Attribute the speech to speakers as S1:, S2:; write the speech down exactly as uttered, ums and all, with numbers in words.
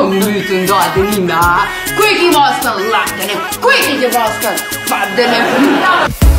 S1: minuten dat er niet na. Quickie was te lachen, quickie was te vatten.